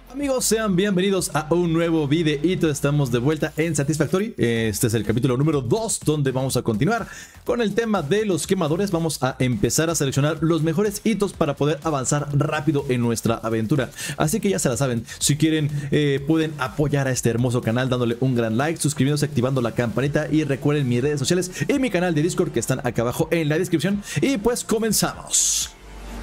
Amigos, sean bienvenidos a un nuevo videito. Estamos de vuelta en Satisfactory. Este es el capítulo número 2, donde vamos a continuar con el tema de los quemadores. Vamos a empezar a seleccionar los mejores hitos para poder avanzar rápido en nuestra aventura. Así que ya se la saben, si quieren pueden apoyar a este hermoso canal dándole un gran like, suscribiéndose, activando la campanita, y recuerden mis redes sociales y mi canal de Discord que están acá abajo en la descripción. Y pues comenzamos.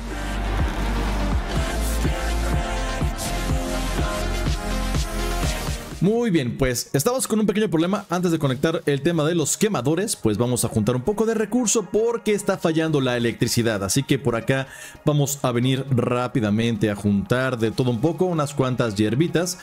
Muy bien, pues estamos con un pequeño problema. Antes de conectar el tema de los quemadores, pues vamos a juntar un poco de recurso porque está fallando la electricidad. Así que por acá vamos a venir rápidamente a juntar de todo un poco, unas cuantas hierbitas.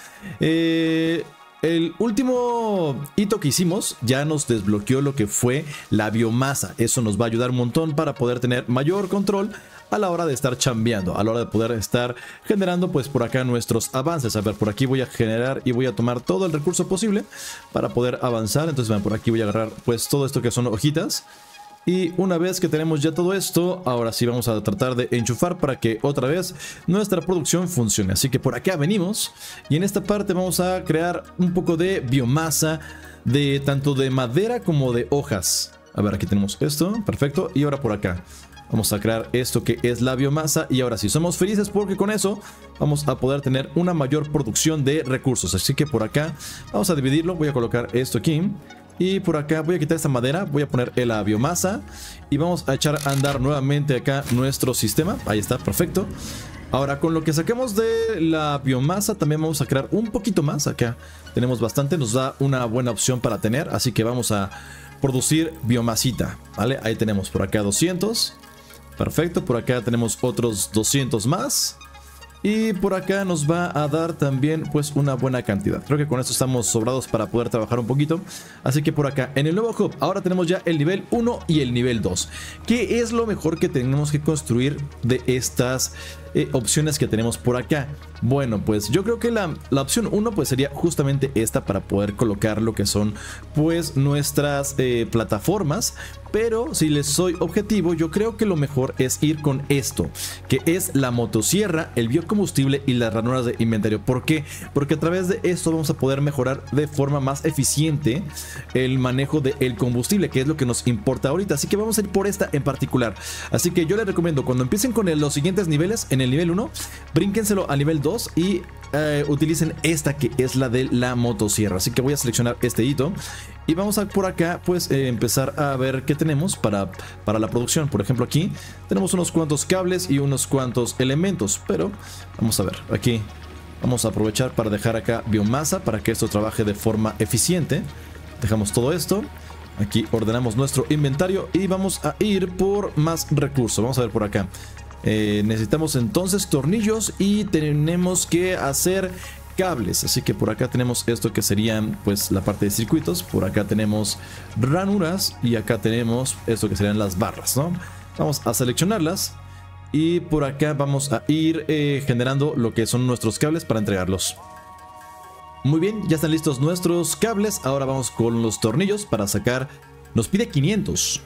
El último hito que hicimos ya nos desbloqueó lo que fue la biomasa. Eso nos va a ayudar un montón para poder tener mayor control a la hora de estar chambeando, a la hora de poder estar generando pues por acá nuestros avances. A ver, por aquí voy a generar y voy a tomar todo el recurso posible para poder avanzar. Entonces vean, por aquí voy a agarrar pues todo esto que son hojitas. Y una vez que tenemos ya todo esto, ahora sí vamos a tratar de enchufar para que otra vez nuestra producción funcione. Así que por acá venimos y en esta parte vamos a crear un poco de biomasa, de tanto de madera como de hojas. A ver, aquí tenemos esto, perfecto. Y ahora por acá vamos a crear esto que es la biomasa. Y ahora sí, somos felices porque con eso vamos a poder tener una mayor producción de recursos. Así que por acá vamos a dividirlo. Voy a colocar esto aquí. Y por acá voy a quitar esta madera, voy a poner la biomasa y vamos a echar a andar nuevamente acá nuestro sistema. Ahí está, perfecto. Ahora con lo que saquemos de la biomasa también vamos a crear un poquito más. Acá tenemos bastante, nos da una buena opción para tener. Así que vamos a producir biomasita, ¿vale? Ahí tenemos por acá 200. Perfecto, por acá tenemos otros 200 más. Y por acá nos va a dar también pues una buena cantidad. Creo que con esto estamos sobrados para poder trabajar un poquito. Así que por acá en el nuevo hub ahora tenemos ya el nivel 1 y el nivel 2. ¿Qué es lo mejor que tenemos que construir de estas opciones que tenemos por acá? Bueno, pues yo creo que la opción 1 pues sería justamente esta, para poder colocar lo que son pues nuestras plataformas. Pero si les soy objetivo, yo creo que lo mejor es ir con esto, que es la motosierra, el biocombustible y las ranuras de inventario. ¿Por qué? Porque a través de esto vamos a poder mejorar de forma más eficiente el manejo del combustible, que es lo que nos importa ahorita. Así que vamos a ir por esta en particular. Así que yo les recomiendo, cuando empiecen con los siguientes niveles, en el nivel 1, brínquenselo al nivel 2 y utilicen esta que es la de la motosierra. Así que voy a seleccionar este hito y vamos a por acá pues empezar a ver qué tenemos para la producción. Por ejemplo, aquí tenemos unos cuantos cables y unos cuantos elementos, pero vamos a ver, aquí vamos a aprovechar para dejar acá biomasa para que esto trabaje de forma eficiente. Dejamos todo esto. Aquí ordenamos nuestro inventario y vamos a ir por más recursos. Vamos a ver por acá. Necesitamos entonces tornillos y tenemos que hacer cables. Así que por acá tenemos esto que serían pues la parte de circuitos. Por acá tenemos ranuras y acá tenemos esto que serían las barras, ¿no? Vamos a seleccionarlas y por acá vamos a ir generando lo que son nuestros cables para entregarlos. Muy bien, ya están listos nuestros cables. Ahora vamos con los tornillos para sacar. Nos pide 500.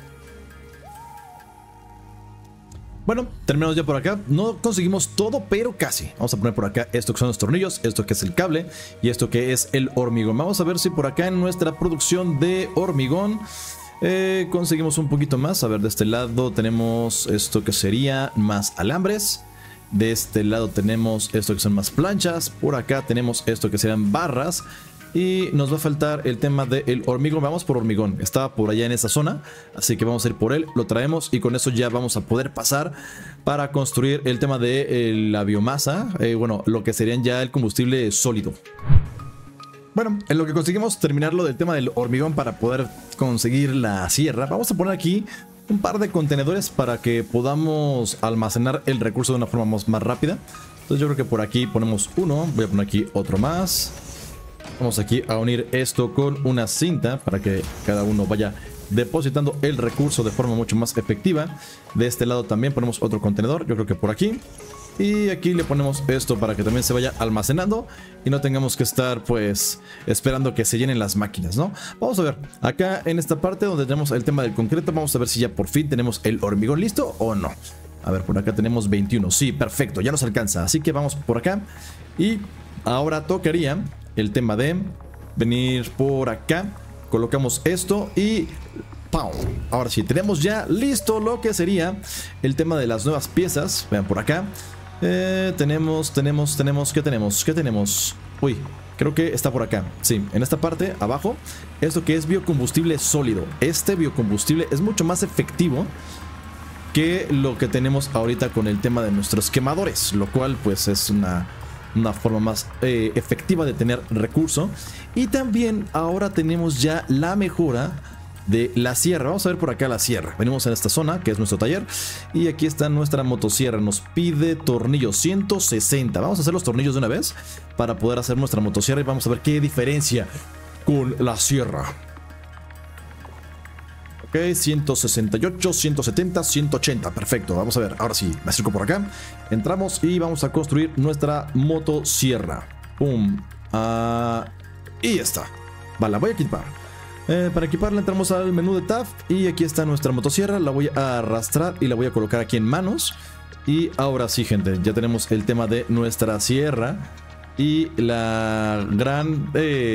Bueno, terminamos ya por acá. No conseguimos todo, pero casi. Vamos a poner por acá esto que son los tornillos, esto que es el cable y esto que es el hormigón. Vamos a ver si por acá en nuestra producción de hormigón conseguimos un poquito más. A ver, de este lado tenemos esto que sería más alambres. De este lado tenemos esto que son más planchas. Por acá tenemos esto que serían barras. Y nos va a faltar el tema del hormigón. Vamos por hormigón, estaba por allá en esa zona, así que vamos a ir por él, lo traemos y con eso ya vamos a poder pasar para construir el tema de la biomasa. Bueno, lo que serían ya el combustible sólido. Bueno, en lo que conseguimos terminarlo del tema del hormigón para poder conseguir la sierra, vamos a poner aquí un par de contenedores para que podamos almacenar el recurso de una forma más rápida. Entonces yo creo que por aquí ponemos uno, voy a poner aquí otro más. Vamos aquí a unir esto con una cinta para que cada uno vaya depositando el recurso de forma mucho más efectiva. De este lado también ponemos otro contenedor, yo creo que por aquí. Y aquí le ponemos esto para que también se vaya almacenando y no tengamos que estar pues esperando que se llenen las máquinas, ¿no? Vamos a ver, acá en esta parte donde tenemos el tema del concreto, vamos a ver si ya por fin tenemos el hormigón listo o no. A ver, por acá tenemos 21. Sí, perfecto, ya nos alcanza. Así que vamos por acá. Y ahora tocaría el tema de venir por acá. Colocamos esto y ¡pau! Ahora sí, tenemos ya listo lo que sería el tema de las nuevas piezas. Vean por acá. ¿Qué tenemos? Uy, creo que está por acá. Sí, en esta parte, abajo, esto que es biocombustible sólido. Este biocombustible es mucho más efectivo que lo que tenemos ahorita con el tema de nuestros quemadores, lo cual pues es una forma más efectiva de tener recurso. Y también ahora tenemos ya la mejora de la sierra. Vamos a ver por acá la sierra. Venimos en esta zona que es nuestro taller y aquí está nuestra motosierra. Nos pide tornillos 160. Vamos a hacer los tornillos de una vez para poder hacer nuestra motosierra y vamos a ver qué diferencia con la sierra. Ok, 168, 170, 180. Perfecto, vamos a ver. Ahora sí, me acerco por acá. Entramos y vamos a construir nuestra motosierra. Pum. Y ya está. Vale, la voy a equipar. Para equiparla entramos al menú de Tab y aquí está nuestra motosierra. La voy a arrastrar y la voy a colocar aquí en manos. Y ahora sí, gente, ya tenemos el tema de nuestra sierra. Y la gran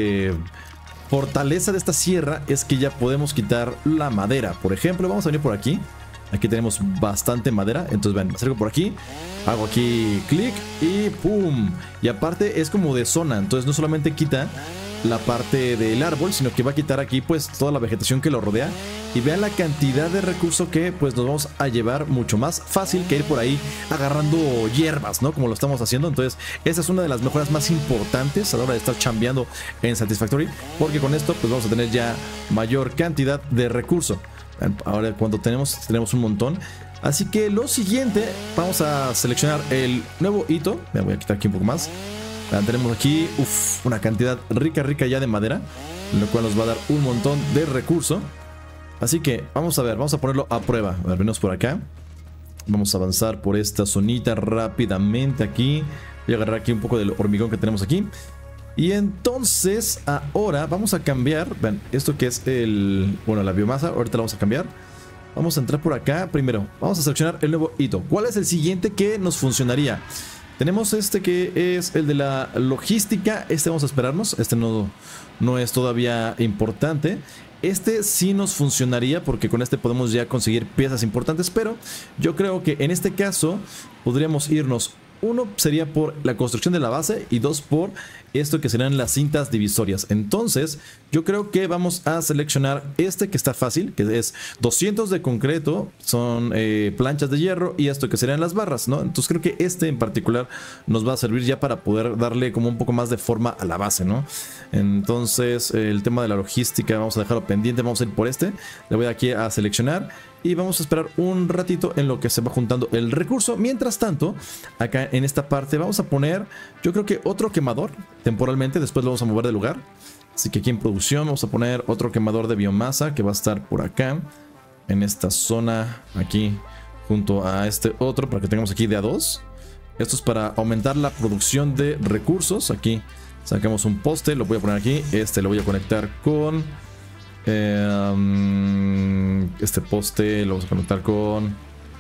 fortaleza de esta sierra es que ya podemos quitar la madera. Por ejemplo, vamos a venir por aquí. Aquí tenemos bastante madera. Entonces ven, me acerco por aquí. Hago aquí clic y ¡pum! Y aparte es como de zona. Entonces no solamente quita la parte del árbol, sino que va a quitar aquí pues toda la vegetación que lo rodea. Y vean la cantidad de recursos que pues nos vamos a llevar mucho más fácil que ir por ahí agarrando hierbas, ¿no? Como lo estamos haciendo. Entonces esta es una de las mejoras más importantes a la hora de estar chambeando en Satisfactory, porque con esto pues vamos a tener ya mayor cantidad de recursos. Ahora cuando tenemos un montón. Así que lo siguiente, vamos a seleccionar el nuevo hito. Me voy a quitar aquí un poco más. Tenemos aquí una cantidad rica ya de madera, lo cual nos va a dar un montón de recurso. Así que vamos a ver, vamos a ponerlo a prueba. A ver, venimos por acá. Vamos a avanzar por esta zonita rápidamente aquí. Voy a agarrar aquí un poco del hormigón que tenemos aquí. Y entonces ahora vamos a cambiar. Vean, esto que es la biomasa, ahorita la vamos a cambiar. Vamos a entrar por acá. Primero, vamos a seleccionar el nuevo hito. ¿Cuál es el siguiente que nos funcionaría? Tenemos este que es el de la logística. Este vamos a esperarnos. Este no es todavía importante. Este sí nos funcionaría porque con este podemos ya conseguir piezas importantes. Pero yo creo que en este caso podríamos irnos. Uno sería por la construcción de la base y dos por esto que serán las cintas divisorias. Entonces yo creo que vamos a seleccionar este que está fácil, que es 200 de concreto, son planchas de hierro y esto que serían las barras, ¿no? Entonces creo que este en particular nos va a servir ya para poder darle como un poco más de forma a la base, ¿no? Entonces el tema de la logística vamos a dejarlo pendiente, vamos a ir por este. Le voy aquí a seleccionar. Y vamos a esperar un ratito en lo que se va juntando el recurso. Mientras tanto, acá en esta parte vamos a poner, yo creo que otro quemador temporalmente. Después lo vamos a mover de lugar. Así que aquí en producción vamos a poner otro quemador de biomasa que va a estar por acá. En esta zona aquí junto a este otro para que tengamos aquí de a dos. Esto es para aumentar la producción de recursos. Aquí sacamos un poste, lo voy a poner aquí. Este lo voy a conectar con... este poste lo vamos a conectar con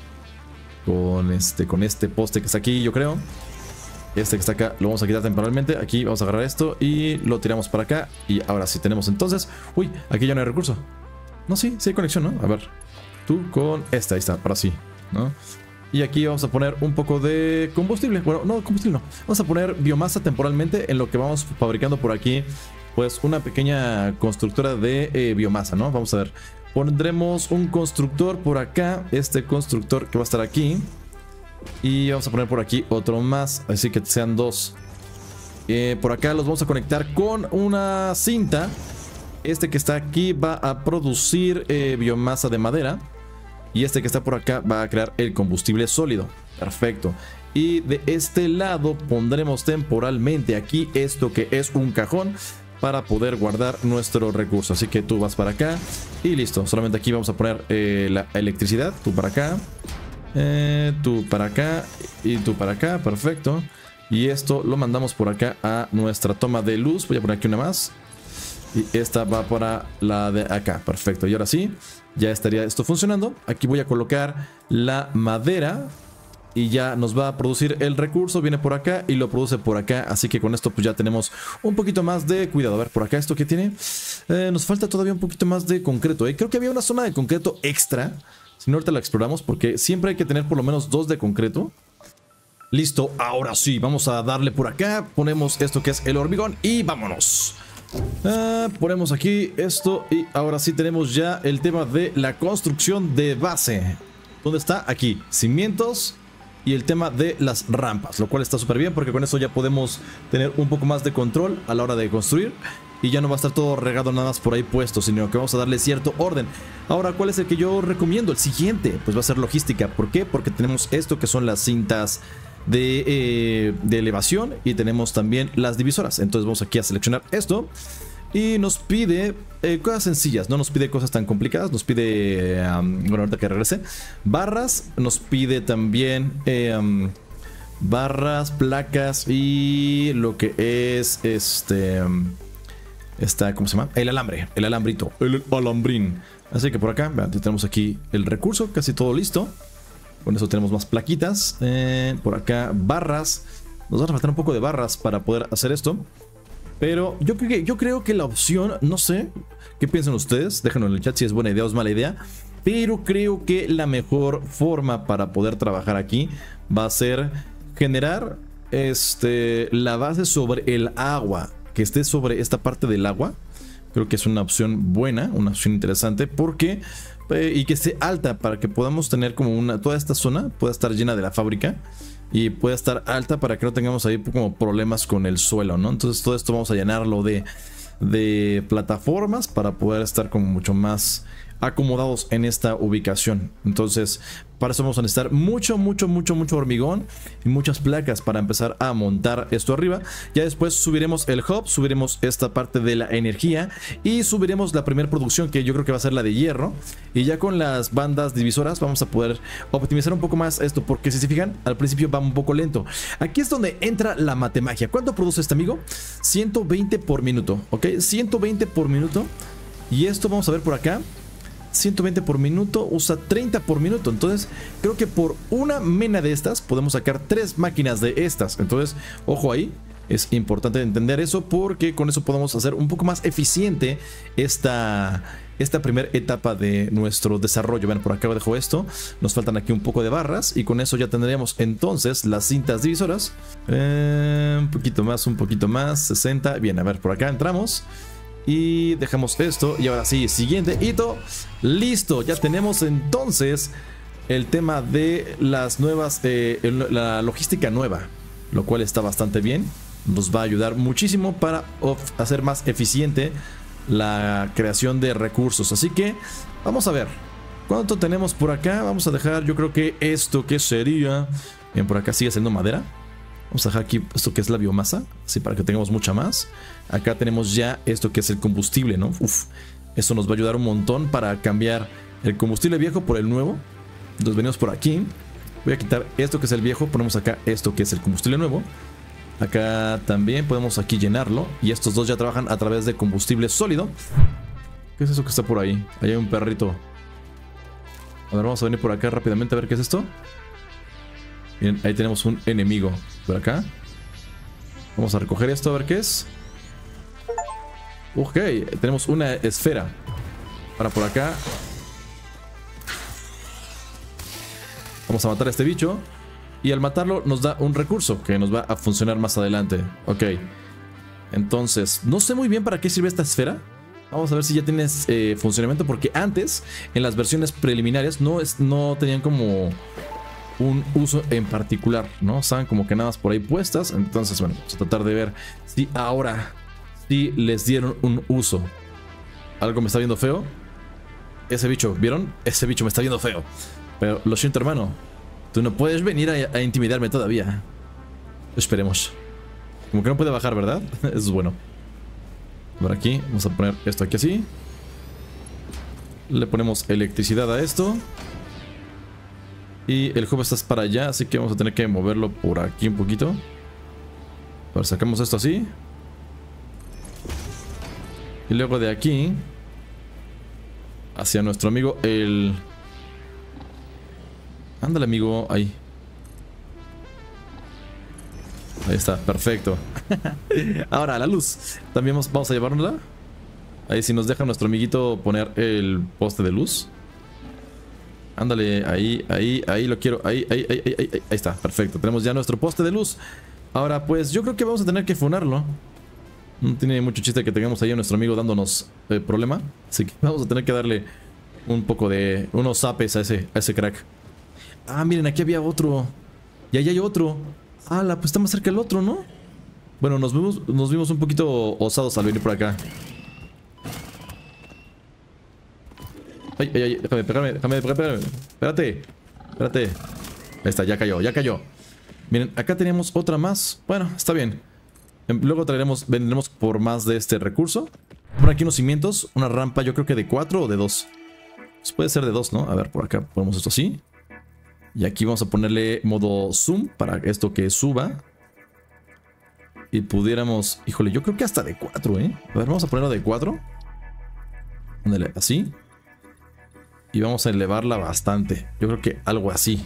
este poste que está aquí, yo creo. Este que está acá lo vamos a quitar temporalmente. Aquí vamos a agarrar esto y lo tiramos para acá. Y ahora sí tenemos entonces. Uy, aquí ya no hay recurso. No, sí hay conexión, ¿no? A ver, tú con esta, ahí está, ahora sí, ¿no? Y aquí vamos a poner un poco de combustible. Bueno, no, combustible no. Vamos a poner biomasa temporalmente en lo que vamos fabricando por aquí. Pues una pequeña constructora de biomasa, ¿no? Vamos a ver. Pondremos un constructor por acá. Este constructor que va a estar aquí. Y vamos a poner por aquí otro más. Así que sean dos. Por acá los vamos a conectar con una cinta. Este que está aquí va a producir biomasa de madera. Y este que está por acá va a crear el combustible sólido. Perfecto. Y de este lado pondremos temporalmente aquí esto que es un cajón para poder guardar nuestro recurso. Así que tú vas para acá y listo. Solamente aquí vamos a poner la electricidad. Tú para acá, tú para acá y tú para acá. Perfecto. Y esto lo mandamos por acá a nuestra toma de luz. Voy a poner aquí una más. Y esta va para la de acá. Perfecto. Y ahora sí, ya estaría esto funcionando. Aquí voy a colocar la madera. Y ya nos va a producir el recurso. Viene por acá y lo produce por acá. Así que con esto pues ya tenemos un poquito más de cuidado. A ver, por acá esto que tiene. Nos falta todavía un poquito más de concreto. Creo que había una zona de concreto extra. Si no, ahorita la exploramos porque siempre hay que tener por lo menos 2 de concreto. Listo, ahora sí, vamos a darle por acá. Ponemos esto que es el hormigón y vámonos. Ponemos aquí esto y ahora sí tenemos ya el tema de la construcción de base. ¿Dónde está? Aquí, cimientos y el tema de las rampas, lo cual está súper bien porque con eso ya podemos tener un poco más de control a la hora de construir. Y ya no va a estar todo regado nada más por ahí puesto, sino que vamos a darle cierto orden. Ahora, ¿cuál es el que yo recomiendo? El siguiente, pues va a ser logística. ¿Por qué? Porque tenemos esto que son las cintas de elevación y tenemos también las divisoras. Entonces vamos aquí a seleccionar esto y nos pide cosas sencillas, no nos pide cosas tan complicadas. Nos pide, bueno, ahorita que regrese, barras, nos pide también barras, placas y lo que es ¿cómo se llama? El alambre, el alambrito, el alambrín. Así que por acá, vean, tenemos aquí el recurso, casi todo listo. Con eso tenemos más plaquitas. Por acá, barras. Nos va a faltar un poco de barras para poder hacer esto. Pero yo creo que la opción, no sé, ¿qué piensan ustedes? Déjenlo en el chat si es buena idea o es mala idea. Pero creo que la mejor forma para poder trabajar aquí va a ser generar la base sobre el agua. Que esté sobre esta parte del agua. Creo que es una opción buena, una opción interesante. Porque... y que esté alta para que podamos tener como toda esta zona pueda estar llena de la fábrica. Y pueda estar alta para que no tengamos ahí como problemas con el suelo, ¿no? Entonces todo esto vamos a llenarlo de plataformas para poder estar como mucho más acomodados en esta ubicación. Entonces para eso vamos a necesitar mucho hormigón y muchas placas para empezar a montar esto arriba. Ya después subiremos el hub, subiremos esta parte de la energía y subiremos la primera producción, que yo creo que va a ser la de hierro. Y ya con las bandas divisoras vamos a poder optimizar un poco más esto, porque si se fijan, al principio va un poco lento. Aquí es donde entra la matemagia. ¿Cuánto produce este amigo? 120 por minuto, ¿ok? 120 por minuto. Y esto vamos a ver por acá. 120 por minuto, usa 30 por minuto. Entonces creo que por una mena de estas podemos sacar 3 máquinas de estas. Entonces, ojo ahí, es importante entender eso, porque con eso podemos hacer un poco más eficiente esta primera etapa de nuestro desarrollo. Ven, por acá dejo esto. Nos faltan aquí un poco de barras y con eso ya tendríamos entonces las cintas divisoras. Un poquito más, 60. Bien, a ver, por acá entramos y dejamos esto. Y ahora sí, siguiente hito. Listo, ya tenemos entonces el tema de las nuevas, la logística nueva, lo cual está bastante bien. Nos va a ayudar muchísimo para hacer más eficiente la creación de recursos. Así que vamos a ver cuánto tenemos por acá. Vamos a dejar, yo creo que esto que sería, bien, por acá sigue siendo madera. Vamos a dejar aquí esto que es la biomasa, así para que tengamos mucha más. Acá tenemos ya esto que es el combustible, ¿no? Uf, eso nos va a ayudar un montón para cambiar el combustible viejo por el nuevo. Entonces venimos por aquí. Voy a quitar esto que es el viejo, ponemos acá esto que es el combustible nuevo. Acá también podemos aquí llenarlo. Y estos dos ya trabajan a través de combustible sólido. ¿Qué es eso que está por ahí? Ahí hay un perrito. A ver, vamos a venir por acá rápidamente a ver qué es esto. Bien, ahí tenemos un enemigo por acá. Vamos a recoger esto a ver qué es. Ok, tenemos una esfera. Ahora por acá vamos a matar a este bicho. Y al matarlo nos da un recurso que nos va a funcionar más adelante. Ok. Entonces, no sé muy bien para qué sirve esta esfera. Vamos a ver si ya tiene funcionamiento. Porque antes, en las versiones preliminares, no tenían como un uso en particular, ¿no? Estaban como que nada más por ahí puestas. Entonces, bueno, vamos a tratar de ver si ahora sí les dieron un uso. Algo me está viendo feo. Ese bicho, ¿vieron? Ese bicho me está viendo feo. Pero lo siento, hermano. Tú no puedes venir a intimidarme todavía. Esperemos. Como que no puede bajar, ¿verdad? Eso es bueno. Por aquí, vamos a poner esto aquí así. Le ponemos electricidad a esto. Y el hub está para allá, así que vamos a tener que moverlo por aquí un poquito. A ver, sacamos esto así. Y luego de aquí hacia nuestro amigo el... Ándale, amigo, ahí. Ahí está, perfecto. Ahora, la luz. También vamos a llevárnosla. Ahí si nos deja nuestro amiguito poner el poste de luz. Ándale, ahí lo quiero. Ahí está, perfecto. Tenemos ya nuestro poste de luz. Ahora, pues yo creo que vamos a tener que funarlo. No tiene mucho chiste que tengamos ahí a nuestro amigo dándonos problema. Así que vamos a tener que darle un poco de... unos zapes a ese crack. Ah, miren, aquí había otro. Y allá hay otro. Ah, pues está más cerca el otro, ¿no? Bueno, nos vimos un poquito osados al venir por acá. Ay, déjame pegarme. Espérate. Ahí está, ya cayó. Miren, acá teníamos otra más. Bueno, está bien. Luego vendremos por más de este recurso. Por aquí unos cimientos, una rampa, yo creo que de 4 o de 2. Pues puede ser de 2, ¿no? A ver, por acá ponemos esto así. Y aquí vamos a ponerle modo zoom para esto que suba. Y pudiéramos... Híjole, yo creo que hasta de 4, ¿eh? A ver, vamos a ponerlo de 4. Ándale, así. Y vamos a elevarla bastante. Yo creo que algo así.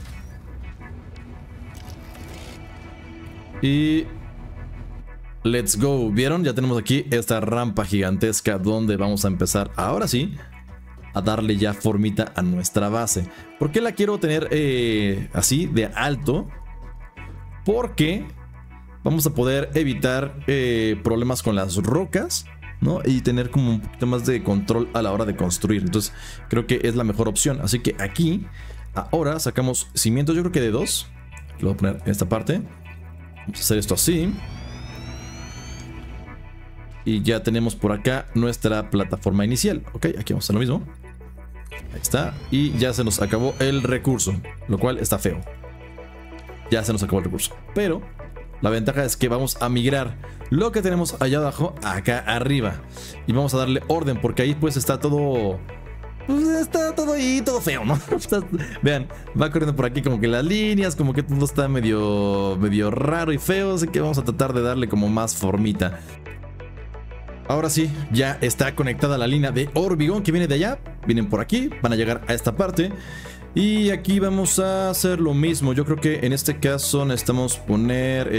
Y... let's go. ¿Vieron? Ya tenemos aquí esta rampa gigantesca donde vamos a empezar, ahora sí, a darle ya formita a nuestra base. ¿Por qué la quiero tener así de alto? Porque vamos a poder evitar problemas con las rocas, ¿no? Y tener como un poquito más de control a la hora de construir. Entonces creo que es la mejor opción. Así que aquí ahora sacamos cimientos, yo creo que de 2. Lo voy a poner en esta parte. Vamos a hacer esto así. Y ya tenemos por acá nuestra plataforma inicial. Ok, aquí vamos a hacer lo mismo. Ahí está. Y ya se nos acabó el recurso, lo cual está feo. Ya se nos acabó el recurso. Pero la ventaja es que vamos a migrar lo que tenemos allá abajo acá arriba. Y vamos a darle orden, porque ahí pues está todo... pues está todo ahí, todo feo, ¿no? Vean, va corriendo por aquí como que las líneas, como que todo está medio raro y feo. Así que vamos a tratar de darle como más formita. Ahora sí, ya está conectada la línea de hormigón que viene de allá. Vienen por aquí, van a llegar a esta parte. Y aquí vamos a hacer lo mismo. Yo creo que en este caso necesitamos poner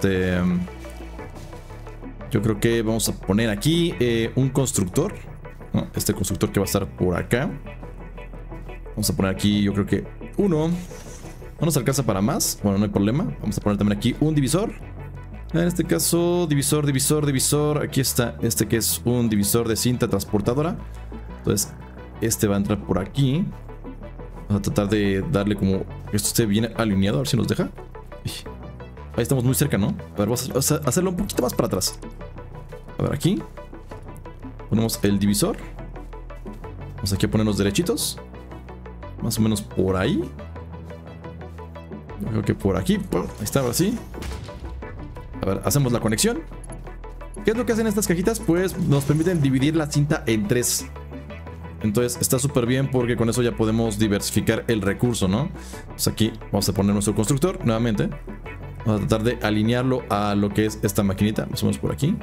yo creo que vamos a poner aquí un constructor, ¿no? Este constructor que va a estar por acá. Vamos a poner aquí, yo creo que uno. No nos alcanza para más. Bueno, no hay problema. Vamos a poner también aquí un divisor. En este caso, divisor. Aquí está este que es un divisor de cinta transportadora. Entonces, este va a entrar por aquí. Vamos a tratar de darle como que esto esté bien alineado, a ver si nos deja. Ahí estamos muy cerca, ¿no? A ver, vamos a hacerlo un poquito más para atrás. A ver, aquí ponemos el divisor. Vamos aquí a ponernos derechitos. Más o menos por ahí. Yo creo que por aquí. Ahí está, ahora sí. A ver, hacemos la conexión. ¿Qué es lo que hacen estas cajitas? Pues nos permiten dividir la cinta en 3. Entonces está súper bien porque con eso ya podemos diversificar el recurso, ¿no? Pues aquí vamos a poner nuestro constructor nuevamente. Vamos a tratar de alinearlo a lo que es esta maquinita, más o menos por aquí.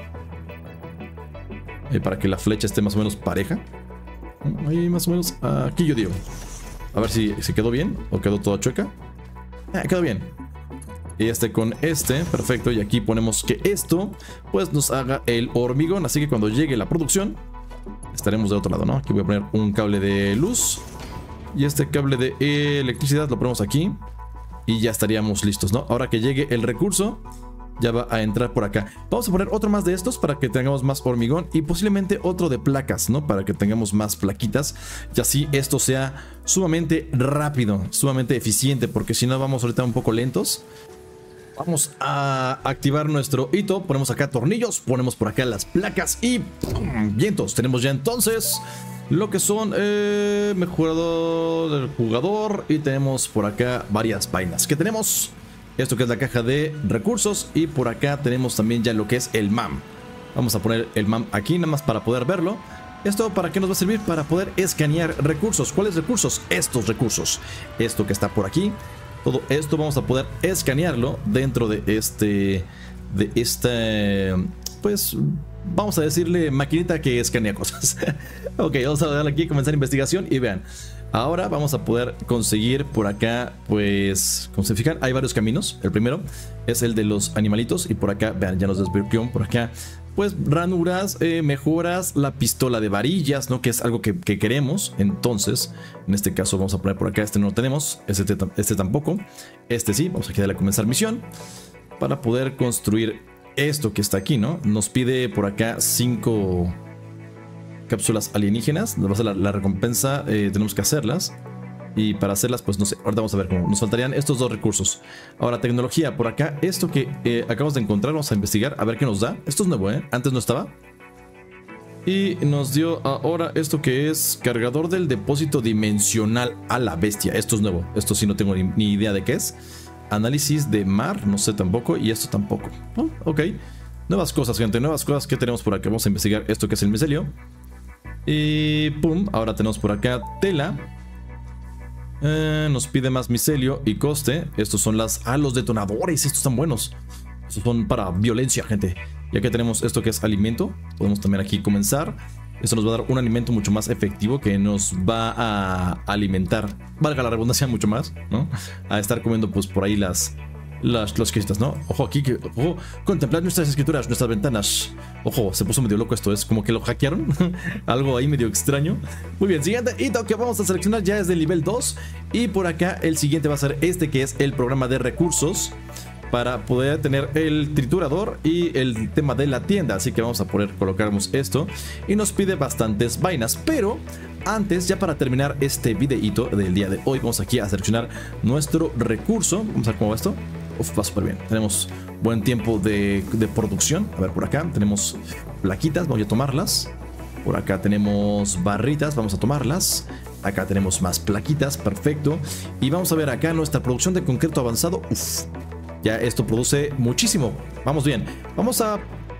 Para que la flecha esté más o menos pareja. Ahí más o menos, aquí yo digo. A ver si quedó bien o quedó toda chueca. Quedó bien. Y con perfecto. Y aquí ponemos que esto pues nos haga el hormigón. Así que cuando llegue la producción estaremos del otro lado, ¿no? Aquí voy a poner un cable de luz. Y este cable de electricidad lo ponemos aquí. Y ya estaríamos listos, ¿no? Ahora que llegue el recurso, ya va a entrar por acá. Vamos a poner otro más de estos para que tengamos más hormigón. Y posiblemente otro de placas, ¿no? Para que tengamos más plaquitas. Y así esto sea sumamente rápido, sumamente eficiente. Porque si no vamos ahorita un poco lentos. Vamos a activar nuestro hito. Ponemos acá tornillos, ponemos por acá las placas y ¡pum! Vientos. Tenemos ya entonces lo que son mejorador del jugador. Y tenemos por acá varias vainas. Que tenemos esto que es la caja de recursos. Y por acá tenemos también ya lo que es el MAM. Vamos a poner el MAM aquí nada más para poder verlo. ¿Esto para qué nos va a servir? Para poder escanear recursos. ¿Cuáles recursos? Estos recursos. Esto que está por aquí. Todo esto vamos a poder escanearlo dentro de pues vamos a decirle maquinita que escanea cosas. Ok, vamos a darle aquí, comenzar investigación y vean. Ahora vamos a poder conseguir por acá, pues, como se fijan, hay varios caminos. El primero es el de los animalitos y por acá, vean, ya nos desbloqueó por acá, pues, ranuras, mejoras, la pistola de varillas, ¿no? Que es algo que queremos. Entonces, en este caso vamos a poner por acá, este no lo tenemos, este tampoco, este sí, vamos a darle a comenzar misión para poder construir esto que está aquí, ¿no? Nos pide por acá 5... cápsulas alienígenas, nos va a ser la recompensa, tenemos que hacerlas. Y para hacerlas, pues no sé, ahorita vamos a ver cómo. Nos faltarían estos dos recursos. Ahora, tecnología, por acá, esto que acabamos de encontrar, vamos a investigar, a ver qué nos da. Esto es nuevo, antes no estaba. Y nos dio ahora esto que es cargador del depósito dimensional a la bestia. Esto es nuevo, esto sí no tengo ni idea de qué es. Análisis de mar, no sé tampoco, y esto tampoco. Oh, ok, nuevas cosas, gente, nuevas cosas que tenemos por acá. Vamos a investigar esto que es el micelio. Y pum, ahora tenemos por acá tela. Nos pide más micelio y coste. Estos son los detonadores, estos están buenos. Estos son para violencia, gente. Ya que tenemos esto que es alimento, podemos también aquí comenzar. Esto nos va a dar un alimento mucho más efectivo que nos va a alimentar, valga la redundancia, mucho más, ¿no? A estar comiendo pues por ahí las cositas, ¿no? Ojo aquí, ojo, contemplad nuestras escrituras, nuestras ventanas. Ojo, se puso medio loco esto, es como que lo hackearon. Algo ahí medio extraño. Muy bien, siguiente hito que vamos a seleccionar ya es del nivel 2. Y por acá el siguiente va a ser este que es el programa de recursos, para poder tener el triturador y el tema de la tienda. Así que vamos a poder colocarnos esto. Y nos pide bastantes vainas, pero antes, ya para terminar este videíto del día de hoy, vamos aquí a seleccionar nuestro recurso. Vamos a ver cómo va esto. Uf, va súper bien. Tenemos buen tiempo de producción. A ver, por acá tenemos plaquitas, vamos a tomarlas. Por acá tenemos barritas, vamos a tomarlas. Acá tenemos más plaquitas, perfecto. Y vamos a ver acá nuestra producción de concreto avanzado. Uf, ya esto produce muchísimo. Vamos bien. Vamos a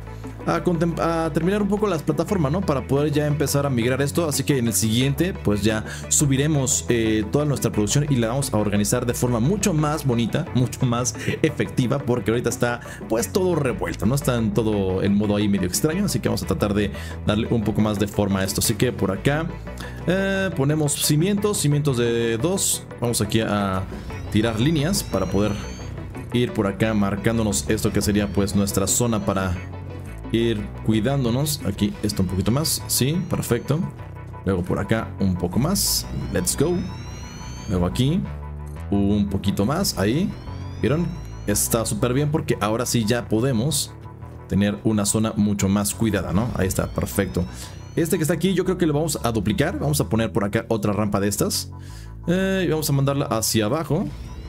terminar un poco las plataformas, ¿no? Para poder ya empezar a migrar esto. Así que en el siguiente, pues ya subiremos toda nuestra producción y la vamos a organizar de forma mucho más bonita, mucho más efectiva, porque ahorita está pues todo revuelto, ¿no? Está en todo el modo ahí medio extraño. Así que vamos a tratar de darle un poco más de forma a esto. Así que por acá ponemos cimientos de 2. Vamos aquí a tirar líneas para poder ir por acá marcándonos esto que sería pues nuestra zona para ir cuidándonos. Aquí esto un poquito más, sí, perfecto. Luego por acá un poco más, let's go. Luego aquí un poquito más, ahí, ¿vieron? Está súper bien porque ahora sí ya podemos tener una zona mucho más cuidada, ¿no? Ahí está, perfecto. Este que está aquí yo creo que lo vamos a duplicar. Vamos a poner por acá otra rampa de estas y vamos a mandarla hacia abajo.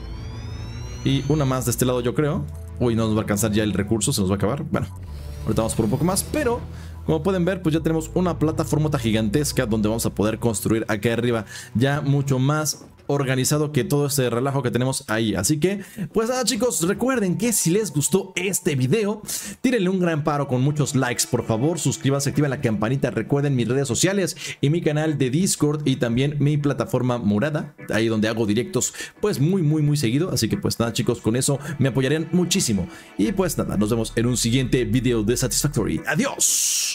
Y una más de este lado yo creo. Uy, no nos va a alcanzar ya el recurso, se nos va a acabar. Bueno, ahorita vamos por un poco más, pero como pueden ver, pues ya tenemos una plataforma gigantesca donde vamos a poder construir acá arriba ya mucho más organizado que todo ese relajo que tenemos ahí. Así que, pues nada, chicos, recuerden que si les gustó este video, tírenle un gran paro con muchos likes, por favor, suscríbanse, activen la campanita, recuerden mis redes sociales y mi canal de Discord y también mi plataforma morada, ahí donde hago directos pues muy seguido. Así que pues nada, chicos, con eso me apoyarían muchísimo. Y pues nada, nos vemos en un siguiente video de Satisfactory. ¡Adiós!